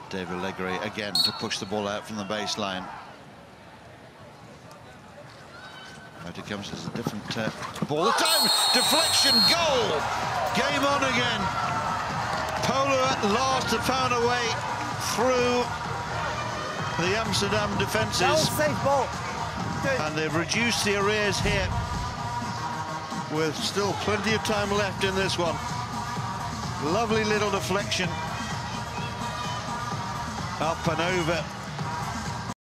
David Allegri again to push the ball out from the baseline. Out it comes as a different ball. The time, deflection, goal! Game on again. Polo at last have found a way through the Amsterdam defences. That was safe ball. And they've reduced the arrears here with still plenty of time left in this one. Lovely little deflection. Up and over